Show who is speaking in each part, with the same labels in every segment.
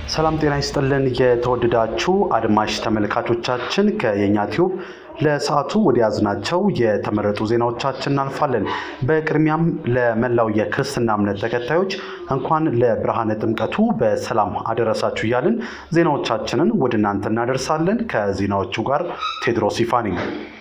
Speaker 1: ሰላም ጤና ይስጥልን የተወደዳችሁ አድማጭ ተመልካቾቻችን ከየኛ ቲዩብ ለሰዓቱ ወደ ያዝናቸው የተመረጡ ዜናዎቻችን እናልፋለን። በቅድሚያም ለመላው የክርስትና እምነት ተከታዮች እንኳን ለብርሃነ ጥምቀቱ በሰላም አደረሳችሁ እያልን ዜናዎቻችንን ወደ እናንተ እናደርሳለን። ከዜናዎቹ ጋር ቴድሮስ ይፋ ነኝ።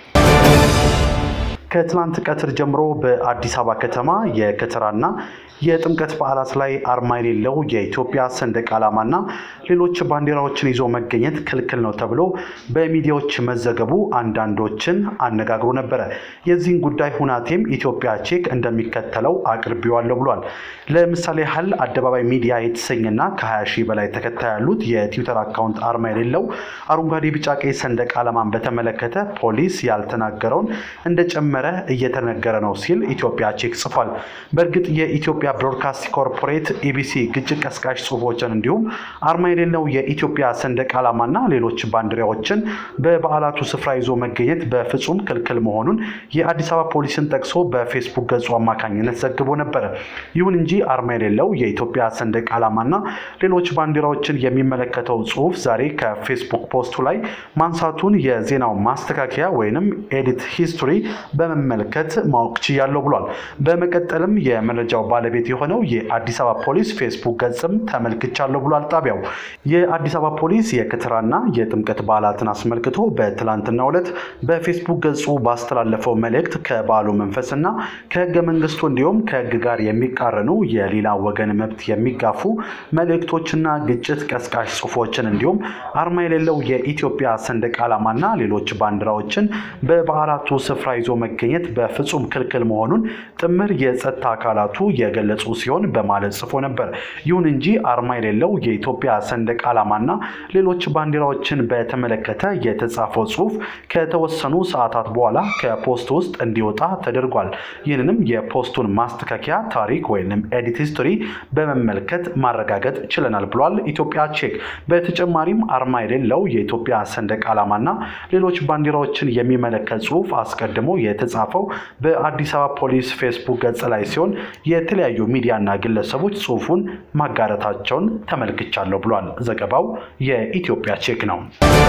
Speaker 1: ከትላንት ቀትር ጀምሮ በአዲስ አበባ ከተማ የከተራና የጥምቀት በዓላት ላይ አርማ የሌለው የኢትዮጵያ ሰንደቅ ዓላማና ሌሎች ባንዲራዎችን ይዞ መገኘት ክልክል ነው ተብሎ በሚዲያዎች መዘገቡ አንዳንዶችን አነጋግሮ ነበር። የዚህን ጉዳይ ሁናቴም ኢትዮጵያ ቼክ እንደሚከተለው አቅርቤዋለሁ ብሏል። ለምሳሌ ሐል አደባባይ ሚዲያ የተሰኘና ከ20 ሺህ በላይ ተከታይ ያሉት የትዊተር አካውንት አርማ የሌለው አረንጓዴ ቢጫ ቀይ ሰንደቅ ዓላማን በተመለከተ ፖሊስ ያልተናገረውን እንደጨመረ እየተነገረ ነው ሲል ኢትዮጵያ ቼክ ጽፏል። በእርግጥ የኢትዮጵያ ብሮድካስት ኮርፖሬት ኢቢሲ ግጭት ቀስቃሽ ጽሁፎችን እንዲሁም አርማ የሌለው የኢትዮጵያ ሰንደቅ ዓላማና ሌሎች ባንዲራዎችን በበዓላቱ ስፍራ ይዞ መገኘት በፍጹም ክልክል መሆኑን የአዲስ አበባ ፖሊስን ጠቅሶ በፌስቡክ ገጹ አማካኝነት ዘግቦ ነበር። ይሁን እንጂ አርማ የሌለው የኢትዮጵያ ሰንደቅ ዓላማና ሌሎች ባንዲራዎችን የሚመለከተው ጽሁፍ ዛሬ ከፌስቡክ ፖስቱ ላይ ማንሳቱን የዜናው ማስተካከያ ወይንም ኤዲት ሂስቶሪ በመመልከት ማወቅ ችያለሁ ብሏል። በመቀጠልም የመረጃው ባለቤት የሆነው የአዲስ አበባ ፖሊስ ፌስቡክ ገጽም ተመልክቻለሁ ብሏል። ጣቢያው የአዲስ አበባ ፖሊስ የከተራና የጥምቀት በዓላትን አስመልክቶ በትላንትናው ዕለት በፌስቡክ ገጹ ባስተላለፈው መልእክት ከበዓሉ መንፈስና ከህገ መንግስቱ እንዲሁም ከህግ ጋር የሚቃረኑ የሌላ ወገን መብት የሚጋፉ መልእክቶችና ግጭት ቀስቃሽ ጽሁፎችን እንዲሁም አርማ የሌለው የኢትዮጵያ ሰንደቅ ዓላማና ሌሎች ባንዲራዎችን በበዓላቱ ስፍራ ይዞ መገኘት በፍጹም ክልክል መሆኑን ጥምር የጸጥታ አካላቱ የገለጹ ሲሆን በማለት ጽፎ ነበር። ይሁን እንጂ አርማ የሌለው የኢትዮጵያ ሰንደቅ ዓላማና ሌሎች ባንዲራዎችን በተመለከተ የተጻፈው ጽሁፍ ከተወሰኑ ሰዓታት በኋላ ከፖስት ውስጥ እንዲወጣ ተደርጓል። ይህንንም የፖስቱን ማስተካከያ ታሪክ ወይንም ኤዲት ሂስቶሪ በመመልከት ማረጋገጥ ችለናል ብሏል ኢትዮጵያ ቼክ። በተጨማሪም አርማ የሌለው የኢትዮጵያ ሰንደቅ ዓላማና ሌሎች ባንዲራዎችን የሚመለከት ጽሁፍ አስቀድሞ የተጻፈው በአዲስ አበባ ፖሊስ ፌስቡክ ገጽ ላይ ሲሆን የተለያዩ ሚዲያና ግለሰቦች ጽሁፉን ማጋራታቸውን ተመልክቻለሁ ብሏል። ዘገባው የኢትዮጵያ ቼክ ነው።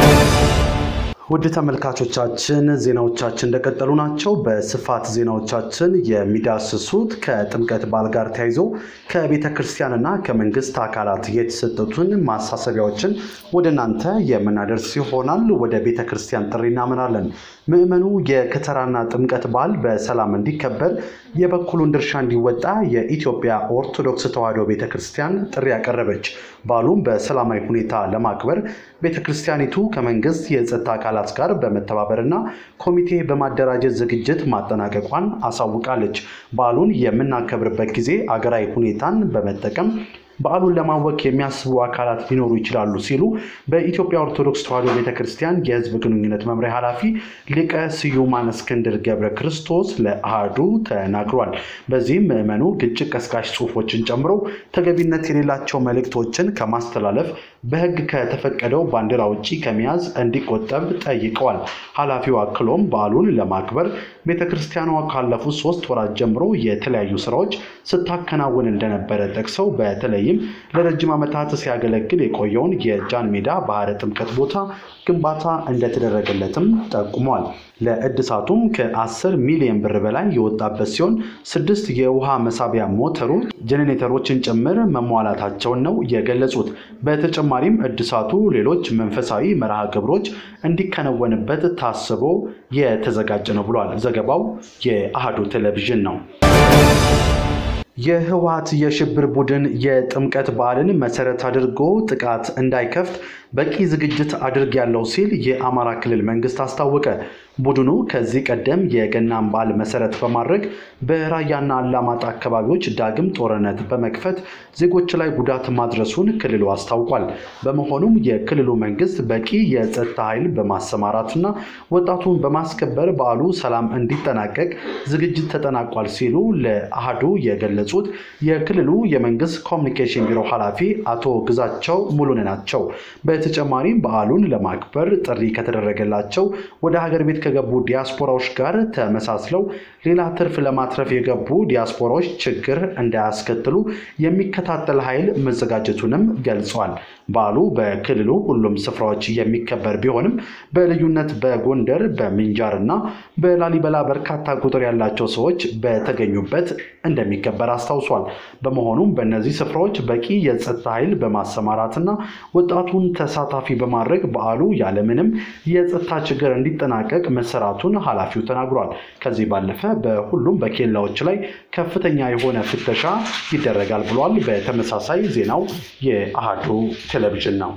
Speaker 1: ውድ ተመልካቾቻችን ዜናዎቻችን እንደቀጠሉ ናቸው። በስፋት ዜናዎቻችን የሚዳስሱት ከጥምቀት በዓል ጋር ተያይዞ ከቤተክርስቲያንና ከመንግስት አካላት የተሰጡትን ማሳሰቢያዎችን ወደናንተ የምናደርስ ይሆናል። ወደ ቤተክርስቲያን ጥሪ እናመራለን። ምእመኑ የከተራና ጥምቀት በዓል በሰላም እንዲከበር የበኩሉን ድርሻ እንዲወጣ የኢትዮጵያ ኦርቶዶክስ ተዋሕዶ ቤተክርስቲያን ጥሪ ያቀረበች። በዓሉን በሰላማዊ ሁኔታ ለማክበር ቤተክርስቲያኒቱ ከመንግስት የጸጥታ አካላት ጋር በመተባበርና ኮሚቴ በማደራጀት ዝግጅት ማጠናቀቋን አሳውቃለች። በዓሉን የምናከብርበት ጊዜ አገራዊ ሁኔታን በመጠቀም በዓሉን ለማወክ የሚያስቡ አካላት ሊኖሩ ይችላሉ ሲሉ በኢትዮጵያ ኦርቶዶክስ ተዋሕዶ ቤተክርስቲያን የሕዝብ ግንኙነት መምሪያ ኃላፊ ሊቀ ስዩማን እስክንድር ገብረ ክርስቶስ ለአሃዱ ተናግሯል። በዚህም ምእመኑ ግጭት ቀስቃሽ ጽሁፎችን ጨምሮ ተገቢነት የሌላቸው መልእክቶችን ከማስተላለፍ በህግ ከተፈቀደው ባንዲራ ውጪ ከመያዝ እንዲቆጠብ ጠይቀዋል። ኃላፊው አክሎም በዓሉን ለማክበር ቤተክርስቲያኗ ካለፉት 3 ወራት ጀምሮ የተለያዩ ስራዎች ስታከናውን እንደነበረ ጠቅሰው በተለይም ለረጅም ዓመታት ሲያገለግል የቆየውን የጃን ሜዳ ባህረ ጥምቀት ቦታ ግንባታ እንደተደረገለትም ጠቁሟል። ለእድሳቱም ከ10 ሚሊዮን ብር በላይ የወጣበት ሲሆን 6 የውሃ መሳቢያ ሞተሮች ጄኔሬተሮችን ጭምር መሟላታቸውን ነው የገለጹት። በተጨማሪም እድሳቱ ሌሎች መንፈሳዊ መርሃ ግብሮች እንዲከናወንበት ታስቦ የተዘጋጀ ነው ብሏል። ዘገባው የአሃዱ ቴሌቪዥን ነው። የህወሓት የሽብር ቡድን የጥምቀት በዓልን መሰረት አድርጎ ጥቃት እንዳይከፍት በቂ ዝግጅት አድርጌያለሁ ሲል የአማራ ክልል መንግስት አስታወቀ። ቡድኑ ከዚህ ቀደም የገናን በዓል መሰረት በማድረግ በራያና አላማጣ አካባቢዎች ዳግም ጦርነት በመክፈት ዜጎች ላይ ጉዳት ማድረሱን ክልሉ አስታውቋል። በመሆኑም የክልሉ መንግስት በቂ የጸጥታ ኃይል በማሰማራትና ወጣቱን በማስከበር በዓሉ ሰላም እንዲጠናቀቅ ዝግጅት ተጠናቋል ሲሉ ለአሃዱ የገለጹት የክልሉ የመንግስት ኮሚኒኬሽን ቢሮ ኃላፊ አቶ ግዛቸው ሙሉነ ናቸው። በተጨማሪም በዓሉን ለማክበር ጥሪ ከተደረገላቸው ወደ ሀገር ቤት ከገቡ ዲያስፖራዎች ጋር ተመሳስለው ሌላ ትርፍ ለማትረፍ የገቡ ዲያስፖራዎች ችግር እንዳያስከትሉ የሚከታተል ኃይል መዘጋጀቱንም ገልጿል። በዓሉ በክልሉ ሁሉም ስፍራዎች የሚከበር ቢሆንም በልዩነት በጎንደር በሚንጃርና በላሊበላ በርካታ ቁጥር ያላቸው ሰዎች በተገኙበት እንደሚከበር አስታውሷል። በመሆኑም በእነዚህ ስፍራዎች በቂ የጸጥታ ኃይል በማሰማራትና ወጣቱን ተሳታፊ በማድረግ በዓሉ ያለምንም የጸጥታ ችግር እንዲጠናቀቅ መሰራቱን ኃላፊው ተናግሯል። ከዚህ ባለፈ በሁሉም በኬላዎች ላይ ከፍተኛ የሆነ ፍተሻ ይደረጋል ብሏል። በተመሳሳይ ዜናው የአሃዱ ቴሌቪዥን ነው።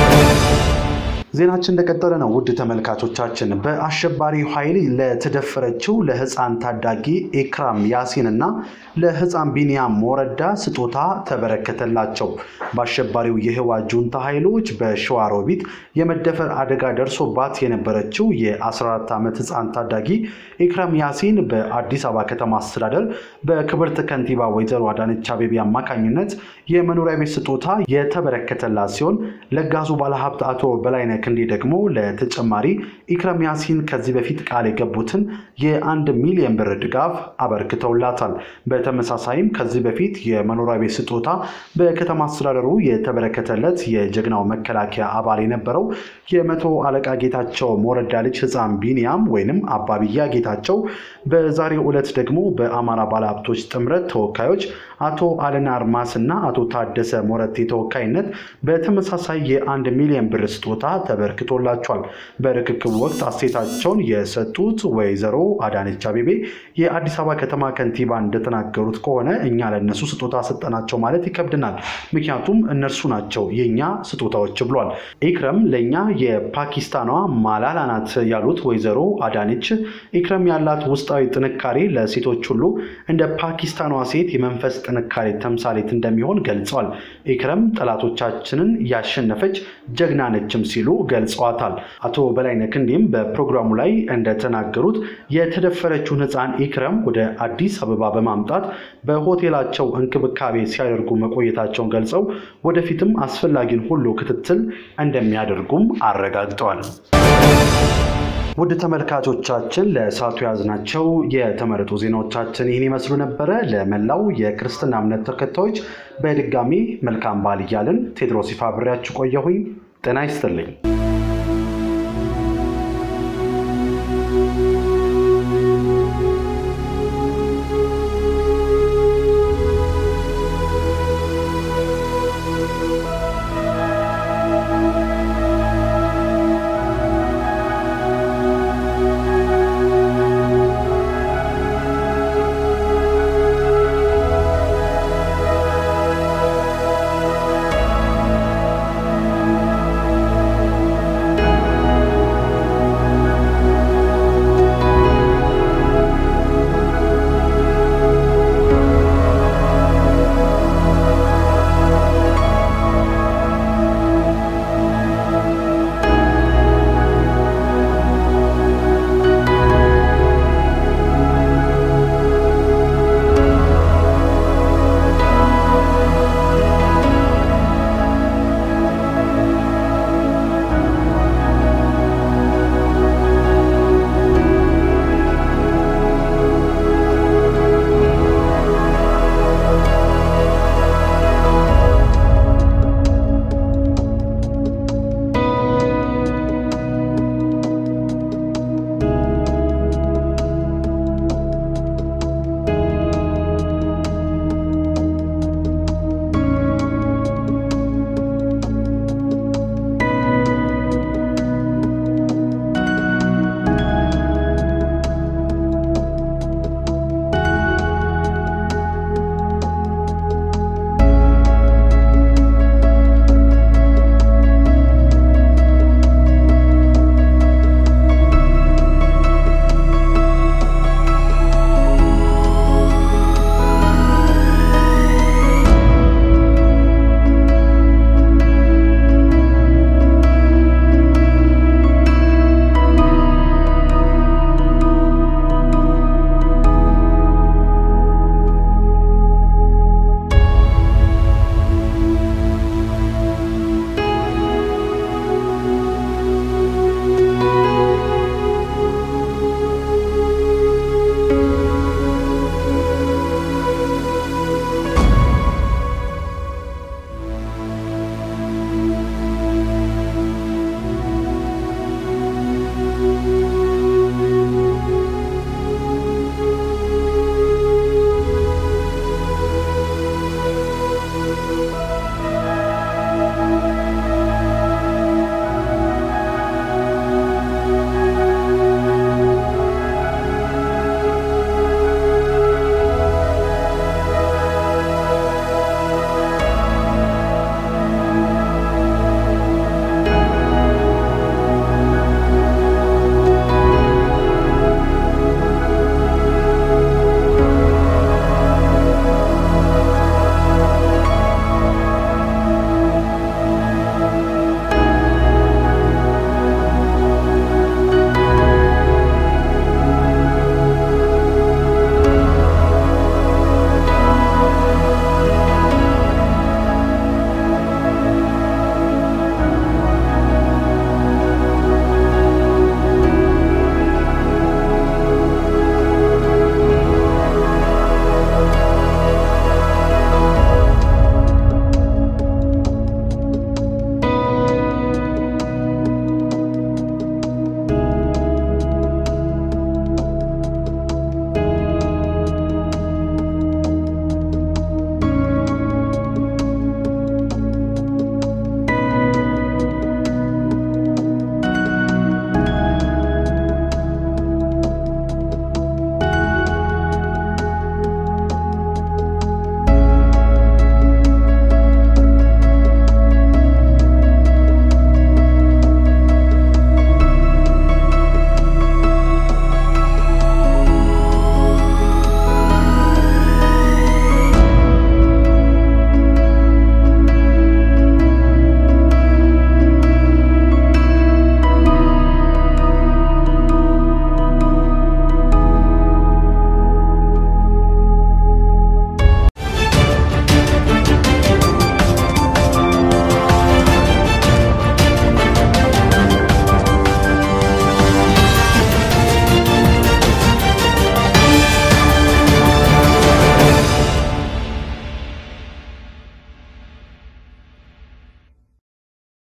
Speaker 1: ዜናችን እንደቀጠለ ነው። ውድ ተመልካቾቻችን በአሸባሪ ኃይል ለተደፈረችው ለህፃን ታዳጊ ኢክራም ያሲንና ለህፃን ቢኒያም ሞረዳ ስጦታ ተበረከተላቸው። በአሸባሪው የህወሓት ጁንታ ኃይሎች በሸዋሮቢት የመደፈር አደጋ ደርሶባት የነበረችው የ14 ዓመት ህፃን ታዳጊ ኢክራም ያሲን በአዲስ አበባ ከተማ አስተዳደር በክብርት ከንቲባ ወይዘሮ አዳነች አቤቤ አማካኝነት የመኖሪያ ቤት ስጦታ የተበረከተላት ሲሆን ለጋሱ ባለሀብት አቶ በላይነህ ክንዴ ደግሞ ለተጨማሪ ኢክራም ያሲን ከዚህ በፊት ቃል የገቡትን የ1 ሚሊዮን ብር ድጋፍ አበርክተውላታል። በተመሳሳይም ከዚህ በፊት የመኖሪያ ቤት ስጦታ በከተማ አስተዳደሩ የተበረከተለት የጀግናው መከላከያ አባል የነበረው የመቶ አለቃ ጌታቸው ሞረዳ ልጅ ህፃን ቢኒያም ወይንም አባቢያ ጌታቸው በዛሬው ዕለት ደግሞ በአማራ ባለሀብቶች ጥምረት ተወካዮች አቶ አለና አርማስና አቶ ታደሰ ሞረቴ ተወካይነት በተመሳሳይ የ1 ሚሊዮን ብር ስጦታ ተበርክቶላቸዋል። በርክክቡ ወቅት አስተያየታቸውን የሰጡት ወይዘሮ አዳነች አቤቤ የአዲስ አበባ ከተማ ከንቲባ እንደተናገሩት ከሆነ እኛ ለነሱ ስጦታ ሰጠናቸው ማለት ይከብድናል፣ ምክንያቱም እነርሱ ናቸው የኛ ስጦታዎች ብሏል። ኢክራም ለኛ የፓኪስታኗ ማላላ ናት ያሉት ወይዘሮ አዳነች ኢክራም ያላት ውስጣዊ ጥንካሬ ለሴቶች ሁሉ እንደ ፓኪስታኗ ሴት የመንፈስ ጥንካሬ ተምሳሌት እንደሚሆን ገልጸዋል። ኢክራም ጠላቶቻችንን ያሸነፈች ጀግና ነችም ሲሉ ገልጸዋታል። አቶ በላይነህ ክንዴም በፕሮግራሙ ላይ እንደተናገሩት የተደፈረችውን ህፃን ኢክራም ወደ አዲስ አበባ በማምጣት በሆቴላቸው እንክብካቤ ሲያደርጉ መቆየታቸውን ገልጸው ወደፊትም አስፈላጊን ሁሉ ክትትል እንደሚያደርጉም አረጋግጠዋል። ውድ ተመልካቾቻችን ለሰዓቱ ያዝናቸው የተመረጡ ዜናዎቻችን ይህን ይመስሉ ነበር። ለመላው የክርስትና እምነት ተከታዮች በድጋሚ መልካም በዓል እያልን ቴድሮስ ይፋ ብሬያችሁ ቆየሁኝ። ጤና ይስጥልኝ።